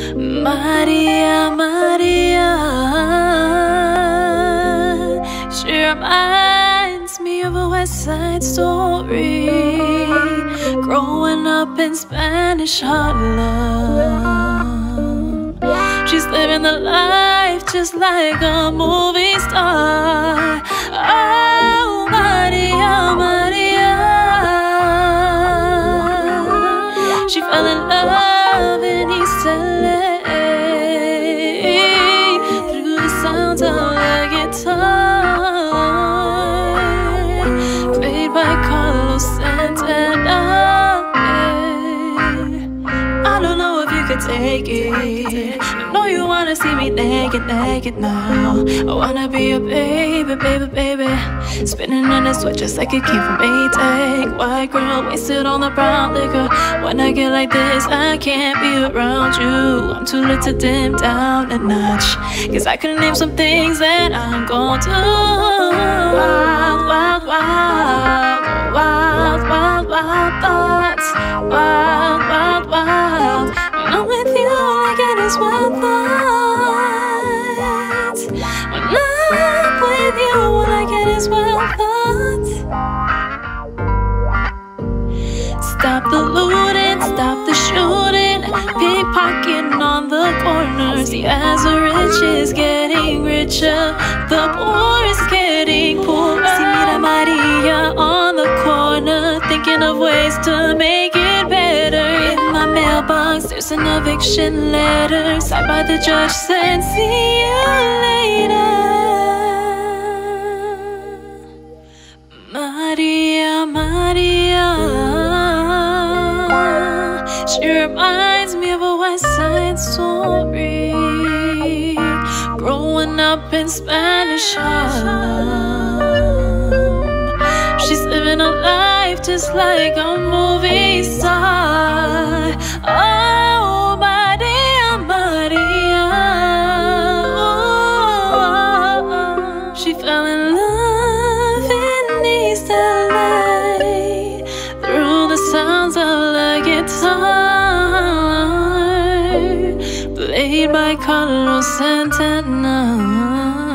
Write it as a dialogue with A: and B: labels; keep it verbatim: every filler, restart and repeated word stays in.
A: Maria, Maria, she reminds me of a West Side Story, growing up in Spanish Harlem. She's living the life just like a movie star. Oh, Maria, Maria, she fell in love in East L A through the sounds of the guitar, played by Carlos Santana. I don't know if you could take it. I know you wanna see me naked, naked now. I wanna be a baby, baby, baby, spinning in a sweat just like it came from Maytag. White girl wasted on the brown liquor. When I get like this, I can't be around you. I'm too lit to dim down a notch, cause I can name some things that I'm gon' do. Wild, wild, wild, wild, wild, wild thoughts. Wild, wild, wild. When I'm with you, all I get is wild thoughts. When I'm with you, all I get is wild thoughts. Stop the looting, stop the shooting, pickpocketing on the corners. The as the rich is getting richer, the poor is getting poorer. See Mira Maria on the corner, thinking of ways to make it better. In my mailbox, there's an eviction letter signed by the judge saying, see you later. Maria, Maria, she reminds me of a West Side Story, growing up in Spanish Harlem. She's living a life just like a movie star. Oh, Maria, Maria, oh, she fell in love in East L A through the sounds of the guitar, played by Carlos Santana.